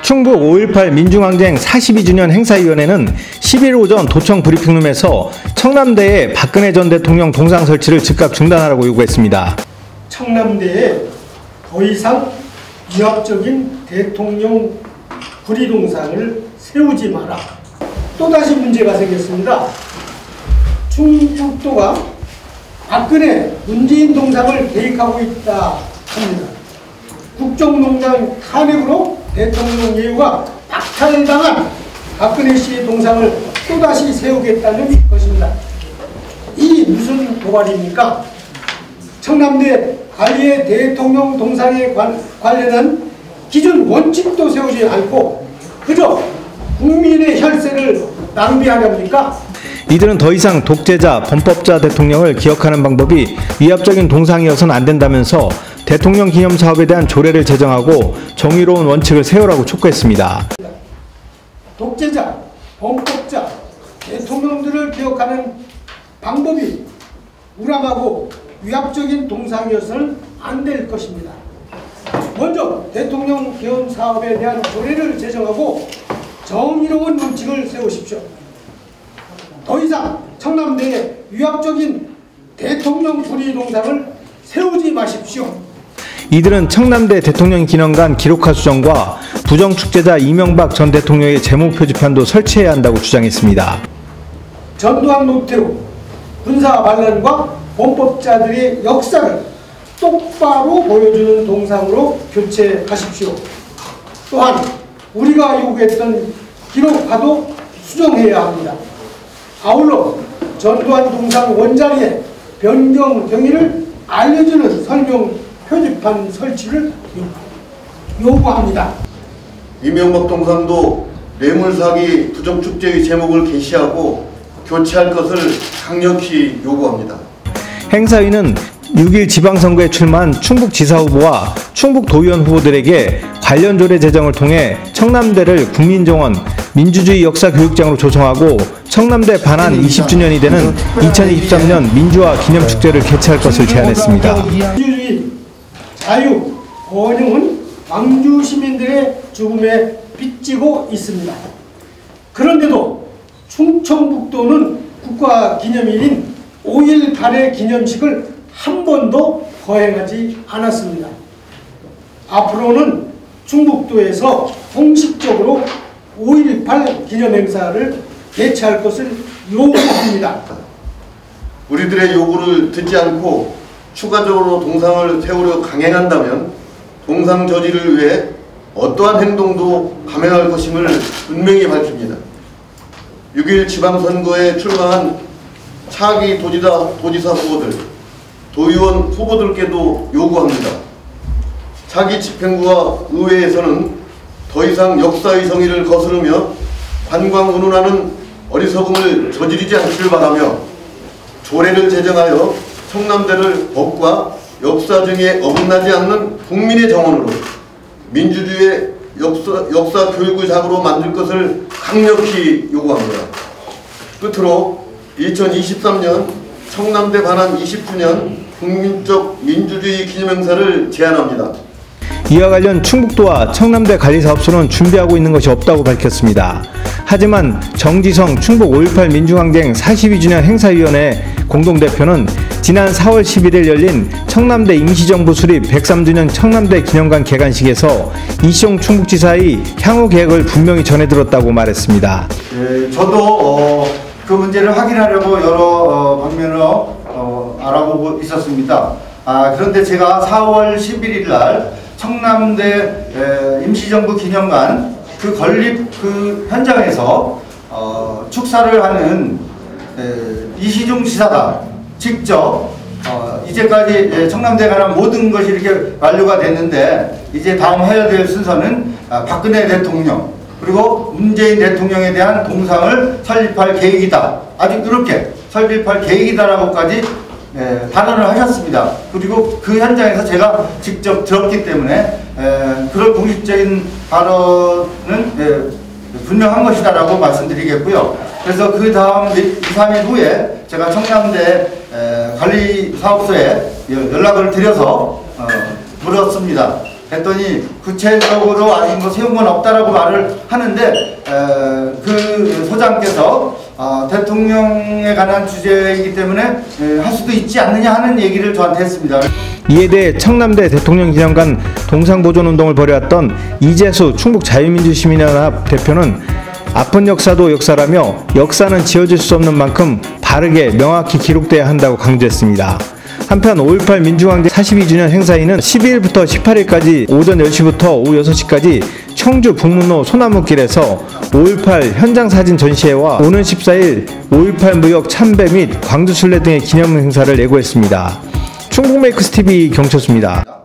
충북 5.18 민중항쟁 42주년 행사위원회는 11일 오전 도청 브리핑룸에서 청남대에 박근혜 전 대통령 동상 설치를 즉각 중단하라고 요구했습니다. 청남대에 더 이상 위압적인 대통령 구리동상을 세우지 마라. 또다시 문제가 생겼습니다. 충북도가 박근혜, 문재인 동상을 계획하고 있다 합니다. 국정농단 탄핵으로 대통령 예우가 박탈당한 박근혜 씨의 동상을 또다시 세우겠다는 것입니다. 이 무슨 도발입니까? 청남대 관리의 대통령 동상에 관련한 기준 원칙도 세우지 않고 그저 국민의 혈세를 낭비하렵니까? 이들은 더 이상 독재자, 범법자 대통령을 기억하는 방법이 위압적인 동상이어서는 안 된다면서 대통령 기념 사업에 대한 조례를 제정하고 정의로운 원칙을 세우라고 촉구했습니다. 독재자, 범법자, 대통령들을 기억하는 방법이 우람하고 위압적인 동상이어서는 안 될 것입니다. 먼저 대통령 기념 사업에 대한 조례를 제정하고 정의로운 원칙을 세우십시오. 더 이상 청남대에 위압적인 대통령 구리 동상을 세우지 마십시오. 이들은 청남대 대통령 기념관 기록화 수정과 부정축제자 이명박 전 대통령의 제목 표지판도 설치해야 한다고 주장했습니다. 전두환 노태우 군사 반란과 범법자들의 역사를 똑바로 보여주는 동상으로 교체하십시오. 또한 우리가 요구했던 기록화도 수정해야 합니다. 아울러 전두환 동상 원자리에 변경 경위를 알려주는 설명 표지판 설치를 요구합니다. 이명박 동상도 뇌물사기 부정축제의 제목을 게시하고 교체할 것을 강력히 요구합니다. 행사위는 6일 지방선거에 출마한 충북지사 후보와 충북도의원 후보들에게 관련 조례 제정을 통해 청남대를 국민정원, 민주주의 역사교육장으로 조성하고 청남대 반환 20주년이 되는 2023년 민주화 기념축제를 개최할 것을 제안했습니다. 민주주의, 자유, 번영은 광주 시민들의 죽음에 빚지고 있습니다. 그런데도 충청북도는 국가기념일인 5.18의 기념식을 한 번도 거행하지 않았습니다. 앞으로는 충북도에서 공식적으로 5.18 기념행사를 개최할 것을 요구합니다. 우리들의 요구를 듣지 않고 추가적으로 동상을 세우려 강행한다면 동상 저지를 위해 어떠한 행동도 감행할 것임을 분명히 밝힙니다. 6일 지방선거에 출마한 차기 도지사 후보들, 도의원 후보들께도 요구합니다. 차기 집행부와 의회에서는 더 이상 역사의 성의를 거스르며 관광 운운하는 어리석음을 저지르지 않기를 바라며 조례를 제정하여 청남대를 법과 역사 등에 어긋나지 않는 국민의 정원으로 민주주의의 역사 교육의 장으로 만들 것을 강력히 요구합니다. 끝으로 2023년 청남대 반환 20주년 국민적 민주주의 기념행사를 제안합니다. 이와 관련 충북도와 청남대 관리사업소는 준비하고 있는 것이 없다고 밝혔습니다. 하지만 정지성 충북 5.18 민중항쟁 42주년 행사위원회 공동대표는 지난 4월 11일 열린 청남대 임시정부 수립 103주년 청남대 기념관 개관식에서 이시종 충북지사의 향후 계획을 분명히 전해들었다고 말했습니다. 저도 그 문제를 확인하려고 여러 방면으로 알아보고 있었습니다. 그런데 제가 4월 11일 날 청남대 임시정부 기념관 그 건립 그 현장에서 축사를 하는 이시종 지사가 직접 이제까지 청남대에 관한 모든 것이 이렇게 완료가 됐는데 이제 다음 해야 될 순서는 박근혜 대통령 그리고 문재인 대통령에 대한 동상을 설립할 계획이다. 아주 이렇게 설립할 계획이다라고까지 발언을 하셨습니다. 그리고 그 현장에서 제가 직접 들었기 때문에 그런 공식적인 발언은 분명한 것이다라고 말씀드리겠고요. 그래서 그 다음 2, 3일 후에 제가 청남대 관리사업소에 연락을 드려서 물었습니다. 했더니 구체적으로 아직 뭐 세운 건 없다라고 말을 하는데 그 소장께서 대통령에 관한 주제이기 때문에 할 수도 있지 않느냐 하는 얘기를 저한테 했습니다. 이에 대해 청남대 대통령기념관 동상보존운동을 벌여왔던 이재수 충북자유민주시민연합 대표는 아픈 역사도 역사라며 역사는 지워질 수 없는 만큼 바르게 명확히 기록돼야 한다고 강조했습니다. 한편 5.18 민중항쟁 42주년 행사에는 12일부터 18일까지 오전 10시부터 오후 6시까지 청주 북문로 소나무길에서 5.18 현장 사진 전시회와 오는 14일 5.18 무역 참배 및 광주 순례 등의 기념 행사를 예고했습니다. 충북메이크스TV 경철수입니다.